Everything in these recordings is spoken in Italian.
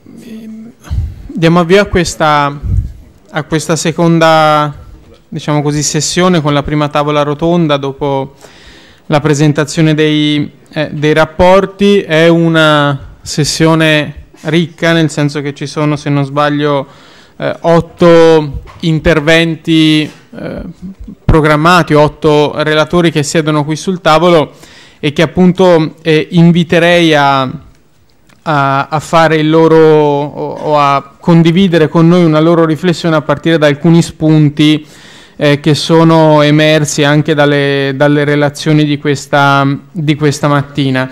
diamo avvio a questa seconda, diciamo così, sessione con la prima tavola rotonda dopo la presentazione dei rapporti. È una sessione ricca, nel senso che ci sono, se non sbaglio, 8 interventi programmati, 8 relatori che siedono qui sul tavolo e che appunto inviterei a fare il loro o a condividere con noi una loro riflessione a partire da alcuni spunti che sono emersi anche dalle relazioni di questa mattina.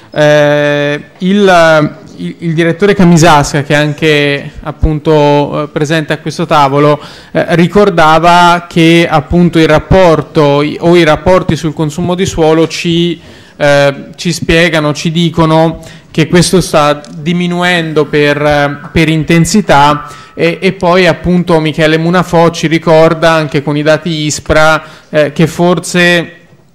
Il direttore Camisasca, che è anche appunto presente a questo tavolo, ricordava che appunto il rapporto o i rapporti sul consumo di suolo ci spiegano, ci dicono che questo sta diminuendo per intensità e poi appunto Michele Munafò ci ricorda anche con i dati ISPRA che forse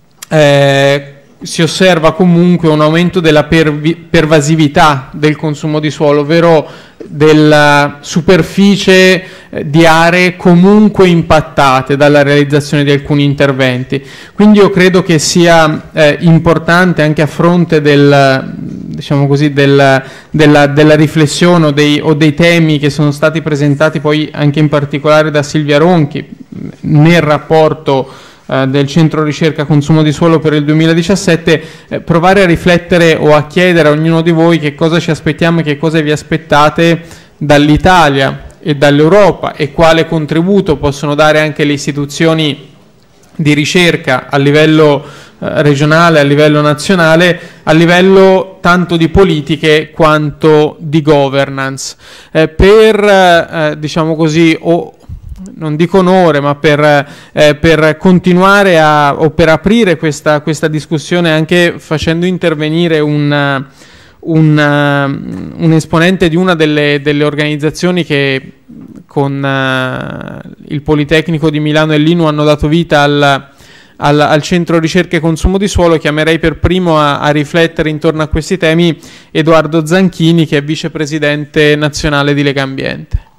si osserva comunque un aumento della pervasività del consumo di suolo, ovvero della superficie di aree comunque impattate dalla realizzazione di alcuni interventi. Quindi io credo che sia importante, anche a fronte diciamo così, della riflessione o dei temi che sono stati presentati poi anche in particolare da Silvia Ronchi nel rapporto del Centro Ricerca Consumo di Suolo per il 2017, provare a riflettere o a chiedere a ognuno di voi che cosa ci aspettiamo e che cosa vi aspettate dall'Italia e dall'Europa e quale contributo possono dare anche le istituzioni di ricerca a livello regionale, a livello nazionale, a livello tanto di politiche quanto di governance, per diciamo così, non dico onore, ma per continuare o per aprire questa discussione anche facendo intervenire un esponente di una delle organizzazioni che con il Politecnico di Milano e l'INU hanno dato vita al Centro Ricerca e Consumo di Suolo. Chiamerei per primo a riflettere intorno a questi temi Edoardo Zanchini, che è vicepresidente nazionale di Legambiente.